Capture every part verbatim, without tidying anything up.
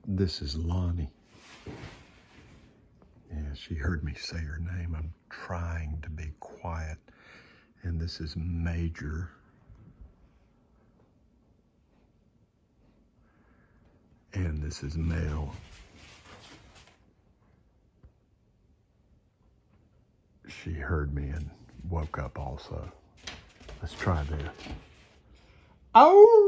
This is Lonnie. Yeah, she heard me say her name. I'm trying to be quiet. And this is Major. And this is Mel. She heard me and woke up also. Let's try this. Oh!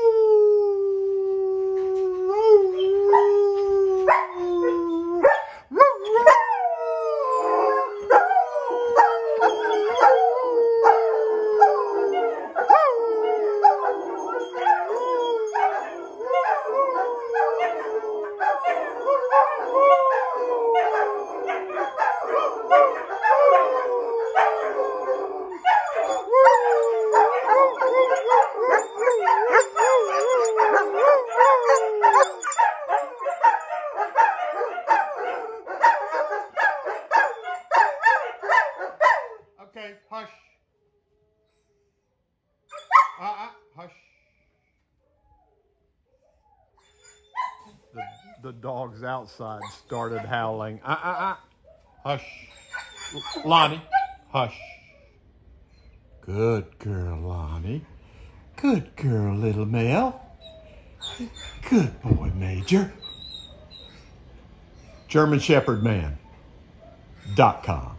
Okay, hush. Uh-uh, hush. The, the dogs outside started howling. Uh-uh-uh. Hush. Lonnie, hush. Good girl, Lonnie. Good girl, little Mel. Good boy, Major. German Shepherd Man dot com